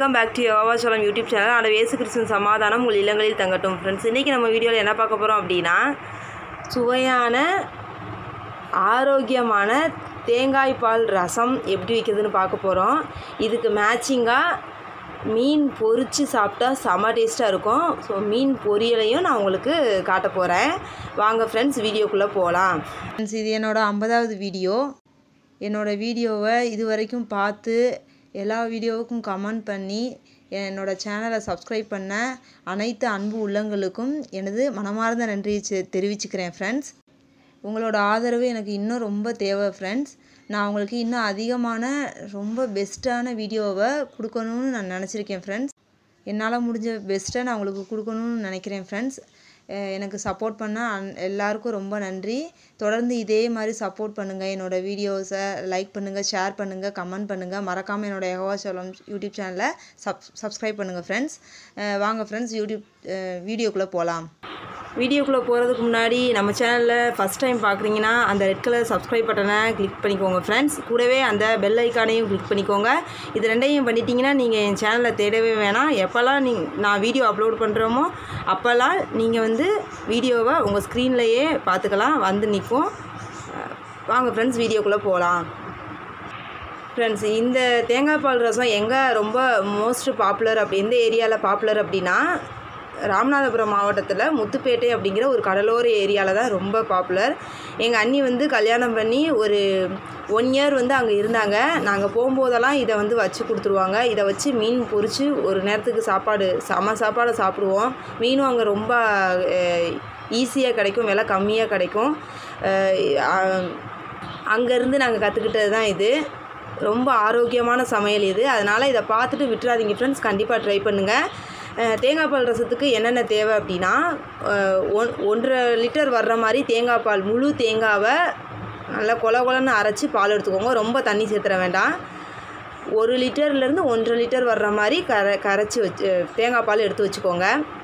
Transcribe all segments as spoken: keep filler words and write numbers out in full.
Welcome back to Yogachalam YouTube channel. அந்த இயேசு கிறிஸ்துவின் சமாதானம் உங்கள் இல்லங்களில் தங்கட்டும். ஃப்ரெண்ட்ஸ், இன்றைக்கி நம்ம வீடியோவில் என்ன பார்க்க போகிறோம் அப்படின்னா, சுவையான ஆரோக்கியமான தேங்காய் பால் ரசம் எப்படி வைக்கிறதுன்னு பார்க்க போகிறோம். இதுக்கு மேட்சிங்காக மீன் பொரித்து சாப்பிட்டா செம டேஸ்ட்டாக இருக்கும். ஸோ மீன் பொரியலையும் நான் உங்களுக்கு காட்ட போகிறேன். வாங்க ஃப்ரெண்ட்ஸ், வீடியோக்குள்ளே போகலாம். ஃப்ரெண்ட்ஸ், இது என்னோடய ஐம்பதாவது வீடியோ. என்னோடய வீடியோவை இது வரைக்கும் பார்த்து எல்லா வீடியோவுக்கும் கமெண்ட் பண்ணி என்னோடய சேனலை சப்ஸ்கிரைப் பண்ண அனைத்து அன்பு உள்ளங்களுக்கும் எனது மனமார்ந்த நன்றியை தெரிவிச்சுக்கிறேன். ஃப்ரெண்ட்ஸ், உங்களோட ஆதரவு எனக்கு இன்னும் ரொம்ப தேவை. ஃப்ரெண்ட்ஸ், நான் உங்களுக்கு இன்னும் அதிகமான ரொம்ப பெஸ்ட்டான வீடியோவை கொடுக்கணும்னு நான் நினச்சிருக்கேன். ஃப்ரெண்ட்ஸ், என்னால் முடிஞ்ச பெஸ்ட்டை நான் உங்களுக்கு கொடுக்கணும்னு நினைக்கிறேன். ஃப்ரெண்ட்ஸ், எனக்கு சப்போர்ட் பண்ண அன் எல்லாருக்கும் ரொம்ப நன்றி. தொடர்ந்து இதே மாதிரி சப்போர்ட் பண்ணுங்கள். என்னோடய வீடியோஸை லைக் பண்ணுங்கள், ஷேர் பண்ணுங்கள், கமெண்ட் பண்ணுங்கள். மறக்காமல் என்னோடய யோகாச்சலம் யூடியூப் சேனலை சப் சப்ஸ்கிரைப் பண்ணுங்கள். ஃப்ரெண்ட்ஸ், வாங்க ஃப்ரெண்ட்ஸ், யூடியூப் வீடியோக்குள்ளே போகலாம். வீடியோக்குள்ளே போகிறதுக்கு முன்னாடி நம்ம சேனலில் ஃபஸ்ட் டைம் பார்க்குறீங்கன்னா அந்த ரெட் கலர் சப்ஸ்கிரைப் பட்டனை கிளிக் பண்ணிக்கோங்க. ஃப்ரெண்ட்ஸ், கூடவே அந்த பெல் ஐக்கானையும் கிளிக் பண்ணிக்கோங்க. இது ரெண்டையும் பண்ணிட்டீங்கன்னா நீங்கள் என் சேனலை தேடவே வேணாம். எப்போல்லாம் நீ நான் வீடியோ அப்லோட் பண்ணுறோமோ அப்போல்லாம் நீங்கள் வந்து வீடியோவை உங்கள் ஸ்க்ரீன்லேயே பார்த்துக்கலாம், வந்து நிற்கும். வாங்க ஃப்ரெண்ட்ஸ், வீடியோக்குள்ளே போகலாம். ஃப்ரெண்ட்ஸ், இந்த தேங்காய் பால் ரசம் எங்கே ரொம்ப மோஸ்ட் பாப்புலர் அப்படி எந்த ஏரியாவில் பாப்புலர் அப்படின்னா, ராமநாதபுரம் மாவட்டத்தில் முத்துப்பேட்டை அப்படிங்கிற ஒரு கடலோர ஏரியாவில் தான் ரொம்ப பாப்புலர். எங்கள் அண்ணி வந்து கல்யாணம் பண்ணி ஒரு ஒன் இயர் வந்து அங்கே இருந்தாங்க. நாங்கள் போகும்போதெல்லாம் இதை வந்து வச்சு கொடுத்துருவாங்க. இதை வச்சு மீன் பொரித்து ஒரு நேரத்துக்கு சாப்பாடு செம சாப்பாடை சாப்பிடுவோம். மீனும் அங்கே ரொம்ப ஈஸியாக கிடைக்கும், விலை கம்மியாக கிடைக்கும். அங்கேருந்து நாங்கள் கற்றுக்கிட்டது தான் இது. ரொம்ப ஆரோக்கியமான சமையல் இது. அதனால் இதை பார்த்துட்டு விட்டுறாதீங்க ஃப்ரெண்ட்ஸ், கண்டிப்பாக ட்ரை பண்ணுங்கள். தேங்காய் பால் ரசத்துக்கு என்னென்ன தேவை அப்படின்னா, ஒன் ஒன்றரை லிட்டர் வர்ற மாதிரி தேங்காய் பால், முழு தேங்காவை நல்லா கொல கொலன்னு அரைச்சி பால் எடுத்துக்கோங்க. ரொம்ப தண்ணி சேர்த்துற வேண்டாம். ஒரு லிட்டர்லேருந்து ஒன்றரை லிட்டர் வர்ற மாதிரி கரை கரைச்சி வச்சு தேங்காய் பால் எடுத்து வச்சுக்கோங்க.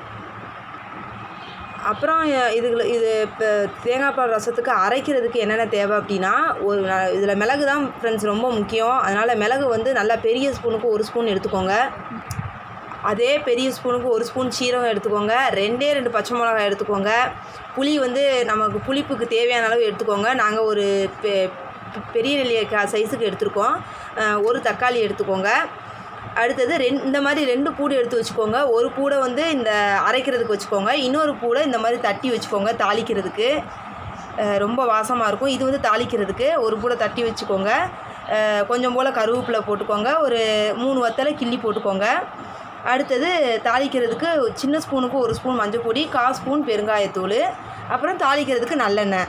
அப்புறம் இதுல இது இப்போ தேங்காய் பால் ரசத்துக்கு அரைக்கிறதுக்கு என்னென்ன தேவை அப்படின்னா, ஒரு இதில் மிளகு தான் ஃப்ரெண்ட்ஸ் ரொம்ப முக்கியம். அதனால் மிளகு வந்து நல்லா பெரிய ஸ்பூனுக்கு ஒரு ஸ்பூன் எடுத்துக்கோங்க. அதே பெரிய ஸ்பூனுக்கு ஒரு ஸ்பூன் சீரகம் எடுத்துக்கோங்க. ரெண்டே ரெண்டு பச்சை மிளகாய் எடுத்துக்கோங்க. புளி வந்து நமக்கு புளிப்புக்கு தேவையான அளவு எடுத்துக்கோங்க. நாங்கள் ஒரு பெ பெரிய நெல்லிக்காய் சைஸுக்கு எடுத்துருக்கோம். ஒரு தக்காளி எடுத்துக்கோங்க. அடுத்தது ரெண் இந்த மாதிரி ரெண்டு பூடு எடுத்து வச்சுக்கோங்க. ஒரு பூடை வந்து இந்த அரைக்கிறதுக்கு வச்சுக்கோங்க. இன்னொரு பூடை இந்த மாதிரி தட்டி வச்சுக்கோங்க தாளிக்கிறதுக்கு. ரொம்ப வாசமாக இருக்கும். இது வந்து தாளிக்கிறதுக்கு ஒரு பூடை தட்டி வச்சுக்கோங்க. கொஞ்சம் போல் கருவேப்பிலை போட்டுக்கோங்க. ஒரு மூணு வத்தலை கிள்ளி போட்டுக்கோங்க. அடுத்தது தாளிக்கிறதுக்கு சின்ன ஸ்பூனுக்கு ஒரு ஸ்பூன் மஞ்சள் பொடி, கால் ஸ்பூன் பெருங்காயத்தூள், அப்புறம் தாளிக்கிறதுக்கு நல்லெண்ணெய்.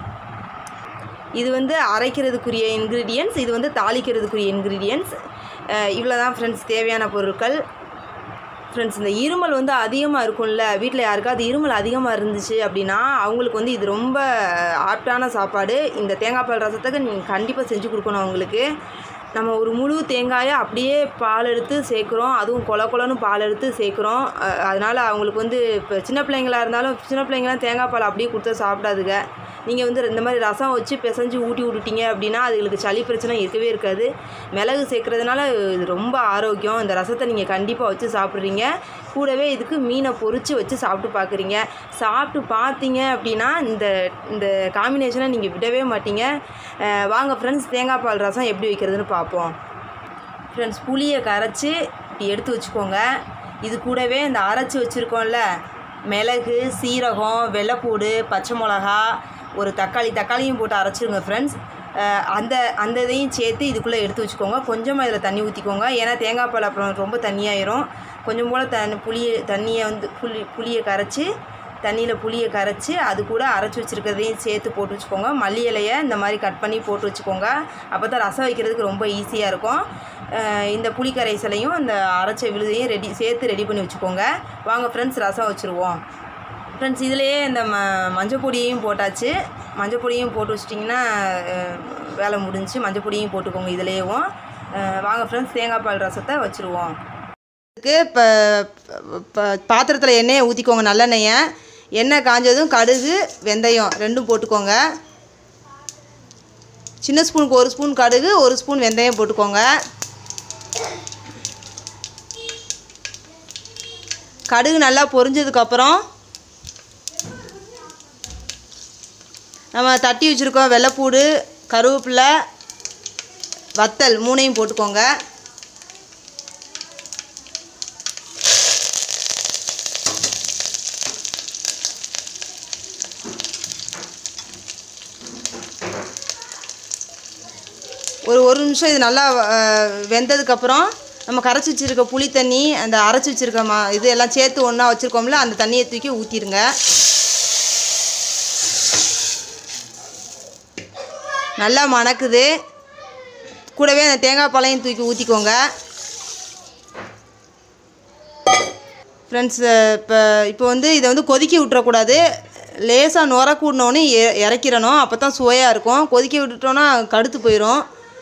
இது வந்து அரைக்கிறதுக்குரிய இன்க்ரீடியன்ட்ஸ், இது வந்து தாளிக்கிறதுக்குரிய இன்க்ரீடியன்ட்ஸ். இவ்வளோ தான் ஃப்ரெண்ட்ஸ் தேவையான பொருட்கள். ஃப்ரெண்ட்ஸ், இந்த இருமல் வந்து அதிகமாக இருக்கும்ல, வீட்டில் யாருக்காவது இருமல் அதிகமாக இருந்துச்சு அப்படின்னா அவங்களுக்கு வந்து இது ரொம்ப ஆப்டான சாப்பாடு. இந்த தேங்காய் பால் ரசத்துக்கு நீங்கள் கண்டிப்பாக செஞ்சு கொடுக்கணும் அவங்களுக்கு. நம்ம ஒரு முழு தேங்காயை அப்படியே பால் எடுத்து சேர்க்குறோம், அதுவும் கொல கொலன்னு பால் எடுத்து சேர்க்குறோம். அதனால் அவங்களுக்கு வந்து இப்போ சின்ன பிள்ளைங்களாக இருந்தாலும் சின்ன பிள்ளைங்களாம் தேங்காய் பால் அப்படியே கொடுத்தா சாப்பிடாதுங்க. நீங்கள் வந்து இந்த மாதிரி ரசம் வச்சு பிசைஞ்சு ஊட்டி விட்டுட்டீங்க அப்படின்னா அதுங்களுக்கு சளி பிரச்சனை இருக்கவே இருக்காது. மிளகு சேர்க்குறதுனால இது ரொம்ப ஆரோக்கியம். இந்த ரசத்தை நீங்கள் கண்டிப்பாக வச்சு சாப்பிட்றீங்க. கூடவே இதுக்கு மீனை பொரித்து வச்சு சாப்பிட்டு பார்க்குறீங்க. சாப்பிட்டு பார்த்தீங்க அப்படின்னா இந்த இந்த காம்பினேஷனை நீங்கள் விடவே மாட்டீங்க. வாங்க ஃப்ரெண்ட்ஸ், தேங்காய் பால் ரசம் எப்படி வைக்கிறதுன்னு பார்ப்போம். ஃப்ரெண்ட்ஸ், புளியை கரைச்சி இப்படி எடுத்து வச்சுக்கோங்க. இது கூடவே இந்த அரைச்சி வச்சுருக்கோம்ல மிளகு, சீரகம், வெள்ளைப்பூடு, பச்சை மிளகா, ஒரு தக்காளி தக்காளியும் போட்டு அரைச்சிருங்க ஃப்ரெண்ட்ஸ். அந்த அந்த இதையும் சேர்த்து இதுக்குள்ளே எடுத்து வச்சுக்கோங்க. கொஞ்சமாக இதில் தண்ணி ஊற்றிக்கோங்க. ஏன்னா தேங்காய் பால் அப்புறம் ரொம்ப தண்ணியாயிரும். கொஞ்சம் போல் தண்ணி புளியை தண்ணியை வந்து புளி புளியை கரைச்சி தண்ணியில் புளியை கரைச்சி அது கூட அரைச்சி வச்சுருக்கிறதையும் சேர்த்து போட்டு வச்சுக்கோங்க. மல்லி இலையை இந்த மாதிரி கட் பண்ணி போட்டு வச்சுக்கோங்க. அப்போ தான் ரசம் வைக்கிறதுக்கு ரொம்ப ஈஸியாக இருக்கும். இந்த புளி கரைசலையும் இந்த அரைச்ச விழுதையும் ரெடி சேர்த்து ரெடி பண்ணி வச்சுக்கோங்க. வாங்க ஃப்ரெண்ட்ஸ், ரசம் வச்சுருவோம். ஃப்ரெண்ட்ஸ், இதிலையே இந்த ம மஞ்சள் பொடியையும் போட்டாச்சு. மஞ்சள் பொடியும் போட்டு வச்சிட்டிங்கன்னா வேலை முடிஞ்சு. மஞ்சள் பொடியும் போட்டுக்கோங்க இதிலேயும். வாங்க ஃப்ரெண்ட்ஸ், தேங்காய் பால் ரசத்தை வச்சுருவோம். இதுக்கு இப்போ பாத்திரத்தில் எண்ணெயை ஊற்றிக்கோங்க, நல்லெண்ணெயை. எண்ணெய் காஞ்சதும் கடுகு, வெந்தயம் ரெண்டும் போட்டுக்கோங்க. சின்ன ஸ்பூனுக்கு ஒரு ஸ்பூன் கடுகு, ஒரு ஸ்பூன் வெந்தயம் போட்டுக்கோங்க. கடுகு நல்லா பொரிஞ்சதுக்கப்புறம் நம்ம தட்டி வச்சுருக்கோம் வெள்ளைப்பூடு, கருவேப்பிலை, வத்தல் மூணையும் போட்டுக்கோங்க. ஒரு ஒரு நிமிஷம் இது நல்லா வெந்ததுக்கப்புறம் நம்ம கரைச்சி வச்சுருக்க புளி தண்ணி, அந்த அரைச்சி வச்சுருக்க மா இது எல்லாம் சேர்த்து ஒன்றா வச்சுருக்கோம்ல, அந்த தண்ணியை தூக்கி ஊற்றிடுங்க. நல்லா மணக்குது. கூடவே அந்த தேங்காய் பாலையும் தூக்கி ஊற்றிக்கோங்க. ஃப்ரெண்ட்ஸ், இப்போ இப்போ வந்து இதை வந்து கொதிக்க விட்டுறக்கூடாது. லேசாக நுர கூடினோடனே இறக்கிடணும். அப்போ தான் சுவையாக இருக்கும். கொதிக்க விட்டுட்டோன்னா கடுத்து போயிடும்.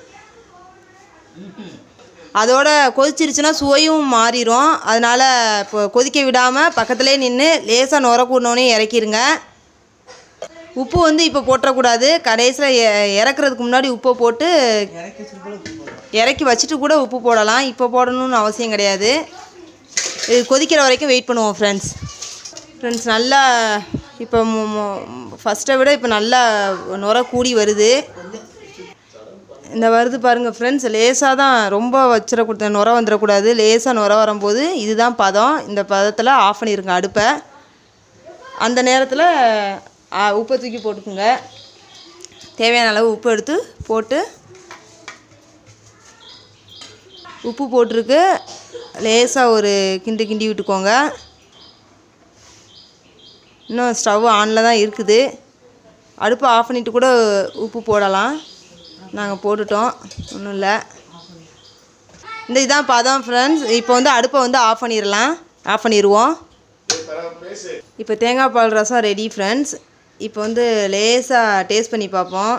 அதோட கொதிச்சிருச்சுன்னா சுவையும் மாறிடும். அதனால் இப்போ கொதிக்க விடாமல் பக்கத்துலேயே நின்று லேசாக நுர கூடினோடனே இறக்கிடுங்க. உப்பு வந்து இப்போ போட்டுறக்கூடாது. கடைசியில் இறக்குறதுக்கு முன்னாடி உப்பை போட்டு இறக்கி வச்சுட்டு கூட உப்பு போடலாம். இப்போ போடணும்னு அவசியம் கிடையாது. இது கொதிக்கிற வரைக்கும் வெயிட் பண்ணுவோம் ஃப்ரெண்ட்ஸ். ஃப்ரெண்ட்ஸ், நல்லா இப்போ ஃபஸ்ட்டை விட இப்போ நல்லா நுர கூடி வருது. இந்த வருது பாருங்கள் ஃப்ரெண்ட்ஸ். லேசாக தான், ரொம்ப வச்சிடக்கூட நுர வந்துடக்கூடாது. லேசாக நுர வரும்போது இதுதான் பதம். இந்த பதத்தில் ஆஃப் பண்ணிடுங்க அடுப்பை. அந்த நேரத்தில் உப்பை தூக்கி போட்டுக்குங்க. தேவையான அளவு உப்பு எடுத்து போட்டு, உப்பு போட்டிருக்கு, லேசாக ஒரு கிண்டு கிண்டி விட்டுக்கோங்க. இன்னும் ஸ்டவ் ஆனில் தான் இருக்குது. அடுப்பை ஆஃப் பண்ணிவிட்டு கூட உப்பு போடலாம். நாங்கள் போட்டுட்டோம், ஒன்றும் இல்லை. இந்த இதான் பதம் ஃப்ரெண்ட்ஸ். இப்போ வந்து அடுப்பை வந்து ஆஃப் பண்ணிடலாம். ஆஃப் பண்ணிடுவோம். இப்போ தேங்காய் பால் ரசம் ரெடி ஃப்ரெண்ட்ஸ். இப்போ வந்து லேசாக டேஸ்ட் பண்ணி பார்ப்போம்.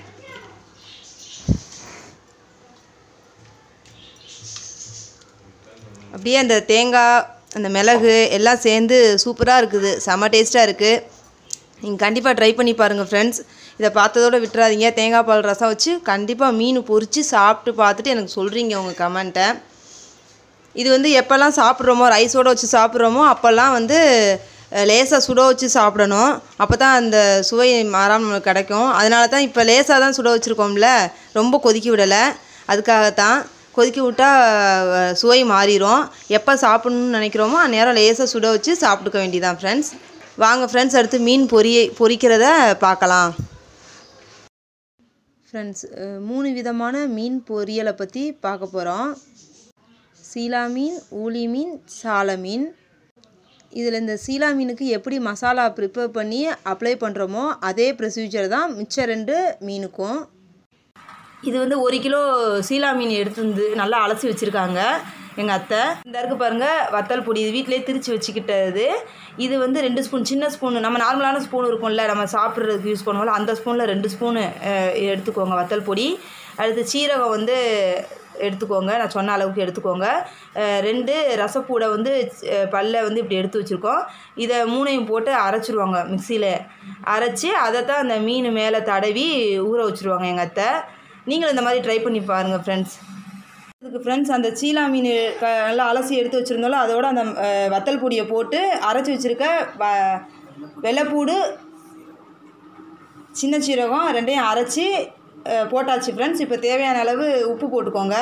அப்படியே அந்த தேங்காய், அந்த மிளகு எல்லாம் சேர்ந்து சூப்பராக இருக்குது. செம்ம டேஸ்ட்டாக இருக்குது. நீங்கள் கண்டிப்பாக ட்ரை பண்ணி பாருங்கள் ஃப்ரெண்ட்ஸ். இதை பார்த்ததோடு விட்டுறாதீங்க. தேங்காய் பால் ரசம் வச்சு கண்டிப்பாக மீன் பொரித்து சாப்பிட்டு பார்த்துட்டு எனக்கு சொல்கிறீங்க உங்கள் கமெண்ட்டை. இது வந்து எப்போல்லாம் சாப்பிட்றோமோ, ரைஸோடு வச்சு சாப்பிட்றோமோ அப்போல்லாம் வந்து லேசாக சுட வச்சு சாப்பிடணும். அப்போ தான் அந்த சுவை மாறாமல் நம்மளுக்கு கிடைக்கும். அதனால தான் இப்போ லேசாக தான் சுட வச்சுருக்கோம்ல, ரொம்ப கொதிக்க விடலை. அதுக்காகத்தான். கொதிக்க விட்டால் சுவை மாறிடும். எப்போ சாப்பிட்ணுன்னு நினைக்கிறோமோ அந்நேரம் லேசாக சுட வச்சு சாப்பிட்டுக்க வேண்டியதான் ஃப்ரெண்ட்ஸ். வாங்க ஃப்ரெண்ட்ஸ், அடுத்து மீன் பொரிய பொரிக்கிறத பார்க்கலாம். ஃப்ரெண்ட்ஸ், மூணு விதமான மீன் பொரியலை பற்றி பார்க்க போகிறோம். சீலா மீன், ஊளி மீன், சால மீன். இதில் இந்த சீலா மீனுக்கு எப்படி மசாலா ப்ரிப்பேர் பண்ணி அப்ளை பண்ணுறோமோ அதே ப்ரொசீஜர் தான் மிச்ச ரெண்டு மீனுக்கும். இது வந்து ஒரு கிலோ சீலா மீன் எடுத்து வந்து நல்லா அலசி வச்சுருக்காங்க எங்கள் அத்தை. இந்த இருக்கு பாருங்கள் வத்தல் பொடி. இது வீட்டிலே திரித்து வச்சுக்கிட்டது. இது வந்து ரெண்டு ஸ்பூன், சின்ன ஸ்பூனு, நம்ம நார்மலான ஸ்பூன் இருக்கும்ல, நம்ம சாப்பிட்றதுக்கு யூஸ் பண்ணுவோம்ல, அந்த ஸ்பூனில் ரெண்டு ஸ்பூனு எடுத்துக்கோங்க வத்தல் பொடி. அடுத்து சீரகம் வந்து எடுத்துக்கோங்க, நான் சொன்ன அளவுக்கு எடுத்துக்கோங்க. ரெண்டு ரசப்பூடை வந்து பல்ல வந்து இப்படி எடுத்து வச்சுருக்கோம். இதை மூணையும் போட்டு அரைச்சிருவாங்க மிக்சியில். அரைச்சி அதை தான் அந்த மீன் மேலே தடவி ஊற வச்சுருவாங்க எங்கள் அத்தை. நீங்களும் இந்த மாதிரி ட்ரை பண்ணி பாருங்கள் ஃப்ரெண்ட்ஸ். இதுக்கு ஃப்ரெண்ட்ஸ், அந்த சீலா மீன் க நல்லா அலசி எடுத்து வச்சுருந்தோம்ல, அதோட அந்த வத்தல் பொடியை போட்டு அரைச்சி வச்சுருக்க வ வெள்ளைப்பூடு, சின்ன சீரகம் ரெண்டையும் அரைச்சி போட்டாச்சு ஃப்ரெண்ட்ஸ். இப்போ தேவையான அளவு உப்பு போட்டுக்கோங்க.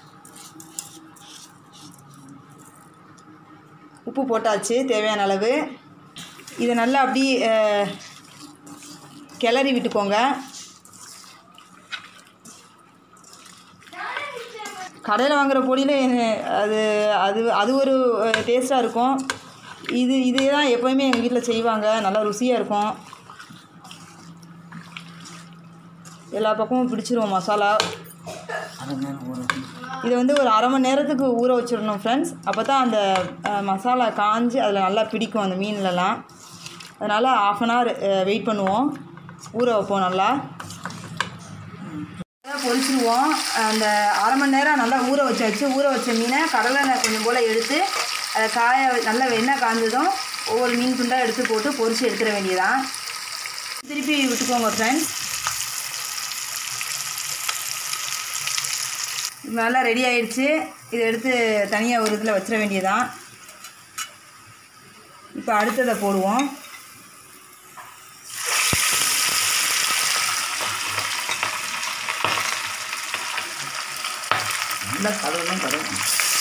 உப்பு போட்டாச்சு தேவையான அளவு. இதை நல்லா அப்படி கிளறி விட்டுக்கோங்க. கடையில் வாங்குகிற பொடியில் அது அது அது ஒரு டேஸ்ட்டாக இருக்கும். இது இதே தான் எப்போயுமே எங்கள் வீட்டில் செய்வாங்க. நல்லா ருசியாக இருக்கும். எல்லா பக்கமும் பிடிச்சிருவோம் மசாலா. இதை வந்து ஒரு அரை மணி நேரத்துக்கு ஊற வச்சிடணும் ஃப்ரெண்ட்ஸ். அப்போ தான் அந்த மசாலா காஞ்சி அதில் நல்லா பிடிக்கும் அந்த மீன்லலாம். அதனால் ஆஃப் அன் ஹவர் வெயிட் பண்ணுவோம், ஊற வைப்போம். நல்லா பொரிச்சிடுவோம். அந்த அரை மணி நேரம் நல்லா ஊற வச்சாச்சு. ஊற வச்ச மீனை கடலை கொஞ்சம் போல் எடுத்து அதை காய நல்லா எண்ணெய் காஞ்சதும் ஒவ்வொரு மீன் துண்டாக எடுத்து போட்டு பொரித்து எடுத்துட வேண்டியதான். திருப்பி விட்டுக்கோங்க ஃப்ரெண்ட்ஸ். நல்லா ரெடி ஆகிடுச்சு. இதை எடுத்து தனியாக ஒரு இதில் வச்சிட வேண்டியதான். இப்போ அடுத்ததை போடுவோம். நல்லா கலர்லாம் கலரும்.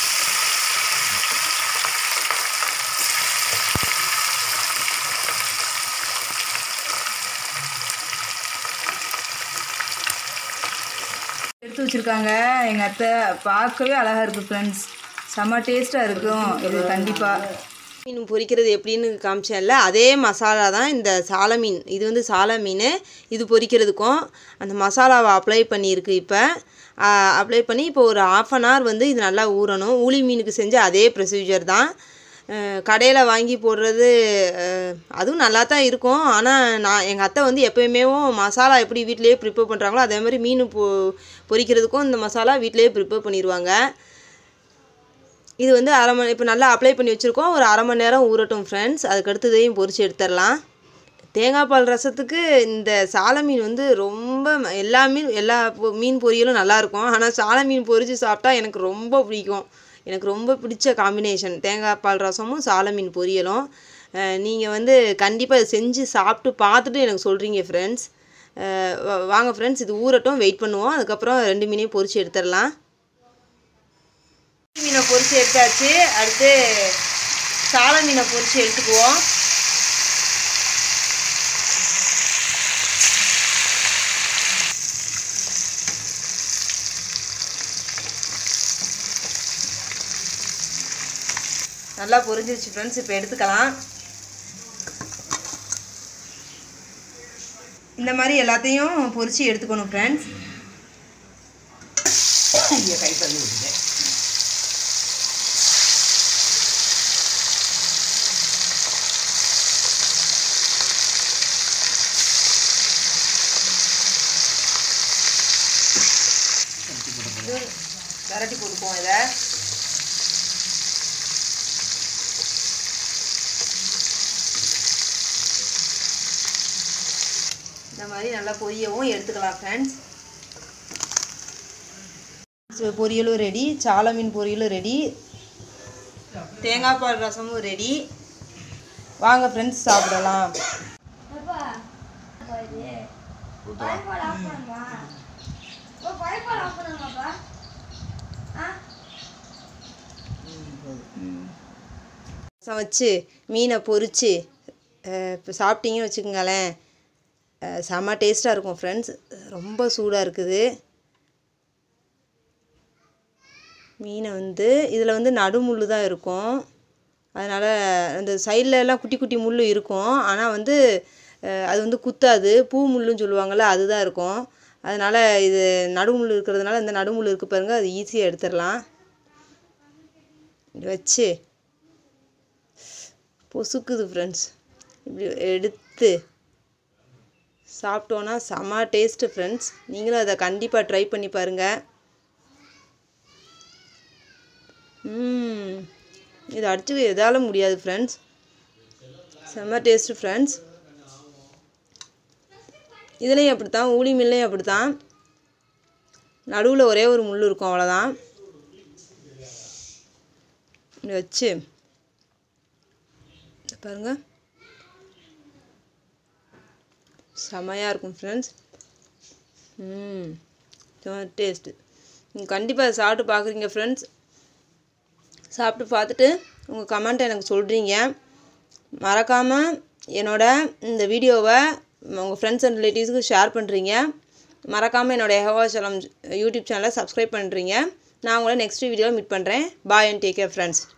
எடுத்து வச்சுருக்காங்க எங்கள் அத்தை. பார்க்கவே அழகாக இருக்குது ஃப்ரெண்ட்ஸ். செம்ம டேஸ்ட்டாக இருக்கும் இது கண்டிப்பாக. மீன் பொரிக்கிறது எப்படின்னு காமிச்சேன்ல, அதே மசாலா தான் இந்த சால மீன். இது வந்து சால மீன். இது பொரிக்கிறதுக்கும் அந்த மசாலாவை அப்ளை பண்ணியிருக்கு. இப்போ அப்ளை பண்ணி இப்போ ஒரு ஆஃப் அன் ஹவர் வந்து இது நல்லா ஊறணும். ஊளி மீனுக்கு செஞ்ச அதே ப்ரொசீஜர் தான். கடையில் வாங்கி போடுறது அதுவும் நல்லா தான் இருக்கும். ஆனால் நான் எங்கள் அத்தை வந்து எப்போயுமே மசாலா எப்படி வீட்டிலேயே ப்ரிப்பேர் பண்ணுறாங்களோ அதே மாதிரி மீன் பொ பொரிக்கிறதுக்கும் இந்த மசாலா வீட்டிலேயே ப்ரிப்பேர் பண்ணிடுவாங்க. இது வந்து அரை மணி இப்போ நல்லா அப்ளை பண்ணி வச்சுருக்கோம். ஒரு அரை மணி நேரம் ஊறட்டும் ஃப்ரெண்ட்ஸ். அதுக்கடுத்ததையும் பொரித்து எடுத்துடலாம். தேங்காய் பால் ரசத்துக்கு இந்த சால மீன் வந்து ரொம்ப எல்லா மீன் எல்லா மீன் பொரியலும் நல்லாயிருக்கும். ஆனால் சால மீன் பொரித்து சாப்பிட்டா எனக்கு ரொம்ப பிடிக்கும். எனக்கு ரொம்ப பிடிச்ச காம்பினேஷன் தேங்காய் பால் ரசமும் சால மீன் பொரியலும். நீங்கள் வந்து கண்டிப்பாக இதை செஞ்சு சாப்பிட்டு பார்த்துட்டு எனக்கு சொல்கிறீங்க ஃப்ரெண்ட்ஸ். வாங்க ஃப்ரெண்ட்ஸ், இது ஊறட்டும், வெயிட் பண்ணுவோம். அதுக்கப்புறம் ரெண்டு மீனையும் பொரித்து எடுத்துடலாம். மீனை பொரித்து எடுத்தாச்சு. அடுத்து சால மீனை பொரித்து எடுத்துக்குவோம். நல்லா பொரிஞ்சிருச்சு ஃப்ரெண்ட்ஸ். இப்போ எடுத்துக்கலாம். இந்த மாதிரி எல்லாத்தையும் பொரித்து எடுத்துக்கணும் ஃப்ரெண்ட்ஸ். இங்கே கை தள்ளி விட்டுட்டேன். விரட்டி போட்டுக்குவோம் இதை. இந்த மாதிரி நல்லா பொரியவும் எடுத்துக்கலாம் ஃப்ரெண்ட்ஸ். பொரியலும் ரெடி, சால மீன் பொரியலும் ரெடி, தேங்காய் பால் ரசமும் ரெடி. வாங்க ஃப்ரெண்ட்ஸ் சாப்பிடலாம். ரசம் வச்சு மீனை பொரித்து இப்போ சாப்பிட்டீங்கன்னு வச்சுக்கோங்களேன், செம்ம டேஸ்ட்டாக இருக்கும் ஃப்ரெண்ட்ஸ். ரொம்ப சூடாக இருக்குது. மீனை வந்து இதில் வந்து நடுமுள் தான் இருக்கும். அதனால் அந்த சைடில் எல்லாம் குட்டி குட்டி முள் இருக்கும். ஆனால் வந்து அது வந்து குத்தாது. பூ முள்ளுன்னு சொல்லுவாங்கள்ல, அதுதான் இருக்கும். அதனால் இது நடுமுள் இருக்கிறதுனால இந்த நடுமுள் இருக்குது பாருங்கள், அது ஈஸியாக எடுத்துடலாம். இப்படி வச்சு பொசுக்குது ஃப்ரெண்ட்ஸ். இப்படி எடுத்து சாப்பிட்டோன்னா செம்ம டேஸ்ட்டு ஃப்ரெண்ட்ஸ். நீங்களும் அதை கண்டிப்பாக ட்ரை பண்ணி பாருங்கள். ம் இது அடிச்சு எதால் முடியாது ஃப்ரெண்ட்ஸ். செம்ம டேஸ்ட்டு ஃப்ரெண்ட்ஸ். இதுலேயும் அப்படி தான், ஊளி மீன்லேயும் அப்படி தான். நடுவில் ஒரே ஒரு முள் இருக்கும், அவ்வளோதான். இப்படி வச்சு பாருங்கள், செமையாக இருக்கும் ஃப்ரெண்ட்ஸ். ம் டேஸ்ட்டு. நீங்கள் கண்டிப்பாக அதை சாப்பிட்டு பார்க்குறீங்க ஃப்ரெண்ட்ஸ். சாப்பிட்டு பார்த்துட்டு உங்கள் கமெண்ட்டை எனக்கு சொல்கிறீங்க. மறக்காமல் என்னோட இந்த வீடியோவை உங்கள் ஃப்ரெண்ட்ஸ் அண்ட் ரிலேட்டிவ்ஸுக்கு ஷேர் பண்ணுறீங்க. மறக்காமல் என்னோடய ஹவாசலம் யூடியூப் சேனலை சப்ஸ்கிரைப் பண்ணுறீங்க. நான் உங்களை நெக்ஸ்ட் வீடியோவில் மீட் பண்ணுறேன். Bye and take care friends.